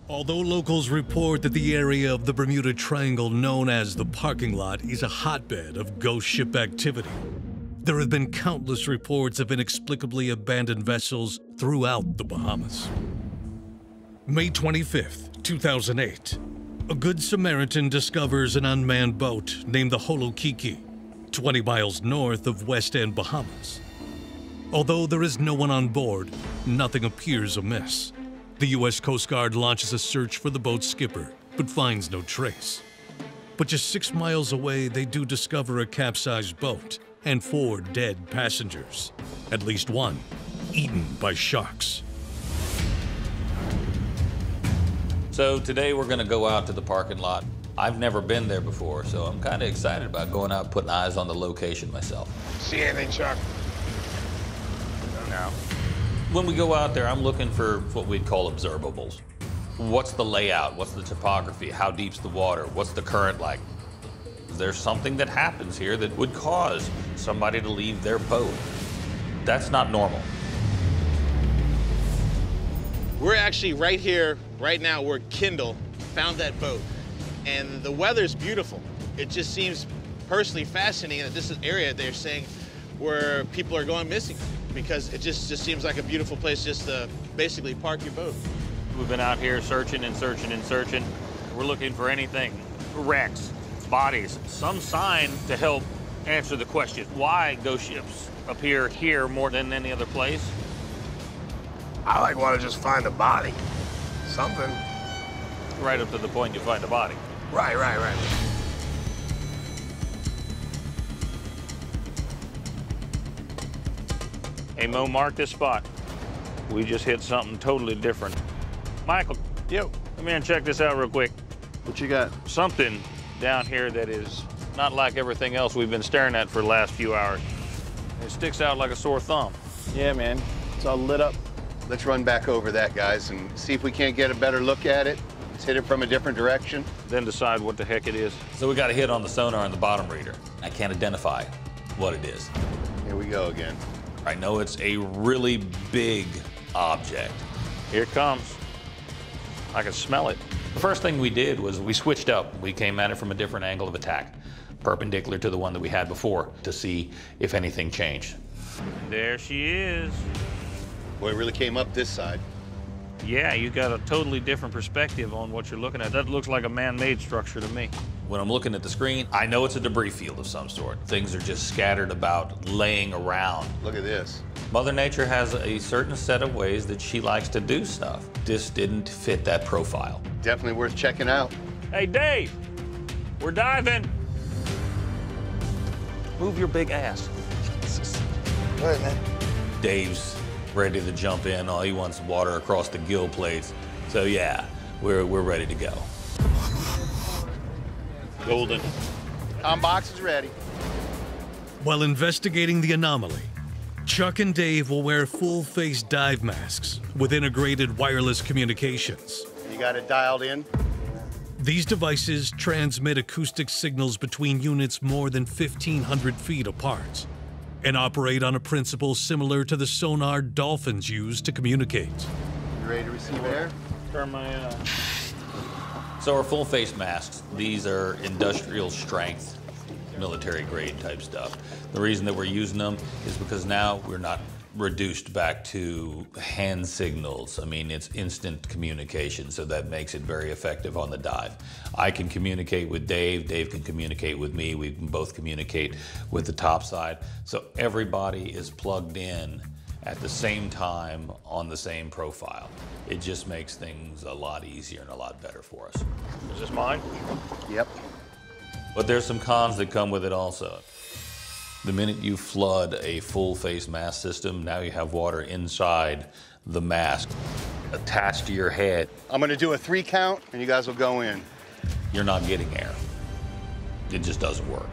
Although locals report that the area of the Bermuda Triangle known as the parking lot is a hotbed of ghost ship activity, there have been countless reports of inexplicably abandoned vessels throughout the Bahamas. May 25th, 2008, a Good Samaritan discovers an unmanned boat named the Holokiki, 20 miles north of West End, Bahamas. Although there is no one on board, nothing appears amiss. The U.S. Coast Guard launches a search for the boat's skipper, but finds no trace. But just 6 miles away, they do discover a capsized boat and 4 dead passengers, at least one eaten by sharks. So today we're gonna go out to the parking lot. I've never been there before, so I'm kind of excited about going out and putting eyes on the location myself. See anything, Chuck? No. When we go out there, I'm looking for what we'd call observables. What's the layout? What's the topography? How deep's the water? What's the current like? There's something that happens here that would cause somebody to leave their boat. That's not normal. We're actually right here, right now, where Kendall found that boat. And the weather's beautiful. It just seems personally fascinating that this is an area they're saying where people are going missing, because it just seems like a beautiful place just to basically park your boat. We've been out here searching and searching and searching. We're looking for anything, wrecks, bodies, some sign to help answer the question, why ghost ships appear here more than any other place? I want to just find a body. Something. Right up to the point you find a body. Right. Hey, Mo, mark this spot. We just hit something totally different. Michael. Yo. Come here and check this out real quick. What you got? Something down here that is not like everything else we've been staring at for the last few hours. It sticks out like a sore thumb. Yeah, man. It's all lit up. Let's run back over that, guys, and see if we can't get a better look at it. Let's hit it from a different direction. Then decide what the heck it is. So we got a hit on the sonar on the bottom reader. I can't identify what it is. Here we go again. I know it's a really big object. Here it comes. I can smell it. The first thing we did was we switched up. We came at it from a different angle of attack, perpendicular to the one that we had before, to see if anything changed. There she is. Boy, it really came up this side. Yeah, you got a totally different perspective on what you're looking at. That looks like a man-made structure to me. When I'm looking at the screen, I know it's a debris field of some sort. Things are just scattered about, laying around. Look at this. Mother Nature has a certain set of ways that she likes to do stuff. This didn't fit that profile. Definitely worth checking out. Hey, Dave, we're diving. Move your big ass. All right, man. Dave's ready to jump in. All he wants is water across the gill plates. So yeah, we're ready to go. Golden. Box is ready. While investigating the anomaly, Chuck and Dave will wear full-face dive masks with integrated wireless communications. You got it dialed in? These devices transmit acoustic signals between units more than 1,500 feet apart and operate on a principle similar to the sonar dolphins use to communicate. You ready to receive air? Turn my, So our full face masks, these are industrial strength, military grade type stuff. The reason that we're using them is because now we're not reduced back to hand signals. I mean, it's instant communication, so that makes it very effective on the dive. I can communicate with Dave, Dave can communicate with me, we can both communicate with the top side. So everybody is plugged in at the same time on the same profile. It just makes things a lot easier and a lot better for us. is this mine? Yep. But there's some cons that come with it also. The minute you flood a full-face mask system, now you have water inside the mask attached to your head. I'm gonna do a 3 count, and you guys will go in. You're not getting air. It just doesn't work.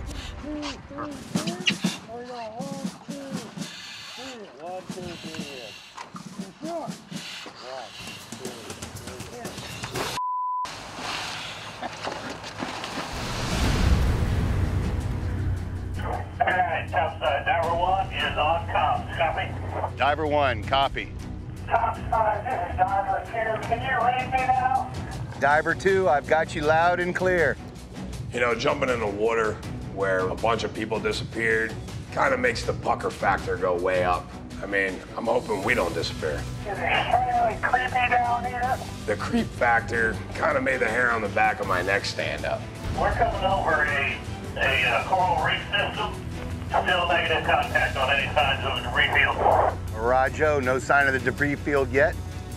Topside, Diver 1 is on comms. Diver 1, copy. Topside, this is Diver 2. Can you read me now? Diver 2, I've got you loud and clear. You know, jumping in the water where a bunch of people disappeared kind of makes the pucker factor go way up. I mean, I'm hoping we don't disappear. Is it extremely creepy down here? The creep factor kind of made the hair on the back of my neck stand up. We're coming over a coral reef system. Still negative contact on any signs of a debris field. Roger, no sign of the debris field yet.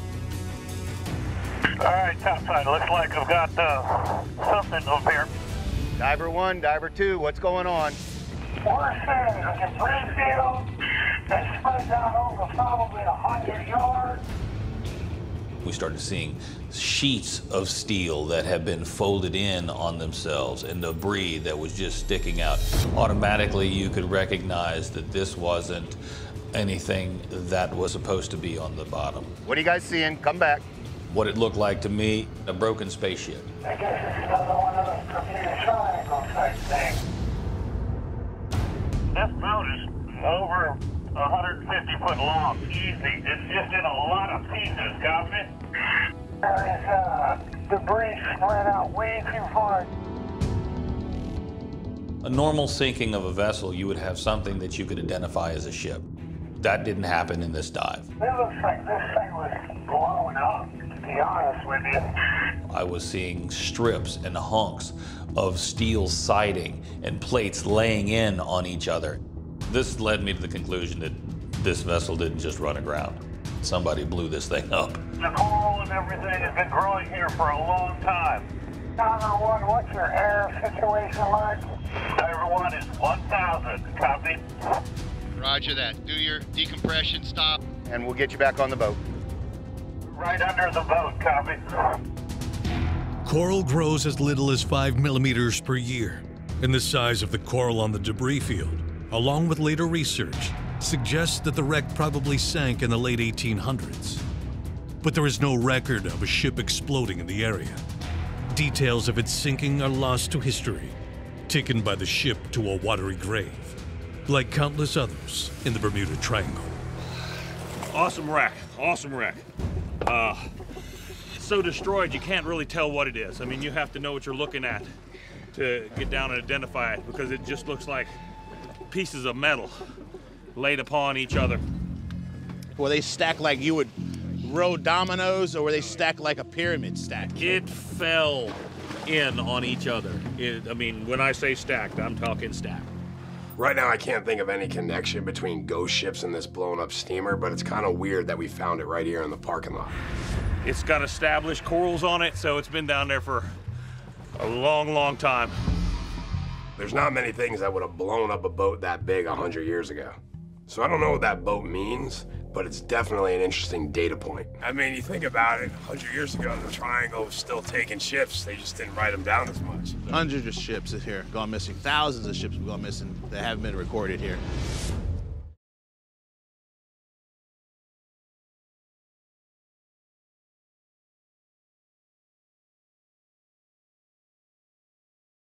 All right, topside. Looks like I've got something over here. Diver 1, Diver 2, what's going on? We're seeing a debris field that spreads out over probably 100 yards. We started seeing sheets of steel that had been folded in on themselves and debris that was just sticking out. Automatically, you could recognize that this wasn't anything that was supposed to be on the bottom. What are you guys seeing? Come back. What it looked like to me, a broken spaceship. I guess it's another one of those Bermuda Triangle type things. This boat is over 150 foot long, easy. It's just in a lot of pieces, copy? There is debris spread out way too far. A normal sinking of a vessel, you would have something that you could identify as a ship. That didn't happen in this dive. It looks like this thing was blowing up, to be honest with you. I was seeing strips and hunks of steel siding and plates laying in on each other. This led me to the conclusion that this vessel didn't just run aground. Somebody blew this thing up. The coral and everything has been growing here for a long time. Diver 1, what's your air situation like? Diver 1 is 1,000, copy? Roger that. Do your decompression, stop. And we'll get you back on the boat. Right under the boat, copy? Coral grows as little as 5 millimeters per year, and the size of the coral on the debris field, along with later research, suggests that the wreck probably sank in the late 1800s. But there is no record of a ship exploding in the area. Details of its sinking are lost to history, taken by the ship to a watery grave, like countless others in the Bermuda Triangle. Awesome wreck, awesome wreck. So destroyed you can't really tell what it is. I mean, you have to know what you're looking at to get down and identify it, because it just looks like pieces of metal laid upon each other. Were they stacked like you would roll dominoes, or were they stacked like a pyramid stack? It fell in on each other. I mean, when I say stacked, I'm talking stacked. Right now, I can't think of any connection between ghost ships and this blown up steamer, but it's kind of weird that we found it right here in the parking lot. It's got established corals on it, so it's been down there for a long, long time. There's not many things that would have blown up a boat that big 100 years ago. So I don't know what that boat means, but it's definitely an interesting data point. I mean, you think about it, 100 years ago, the Triangle was still taking ships. They just didn't write them down as much. Hundreds of ships here gone missing. Thousands of ships have gone missing that haven't been recorded here.